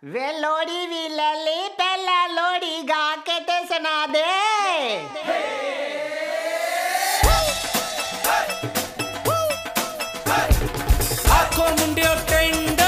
वे लोड़ी भी ले ली, पहला लोड़ी गा के ते सुना दे। आखो मुंडियो टेंडर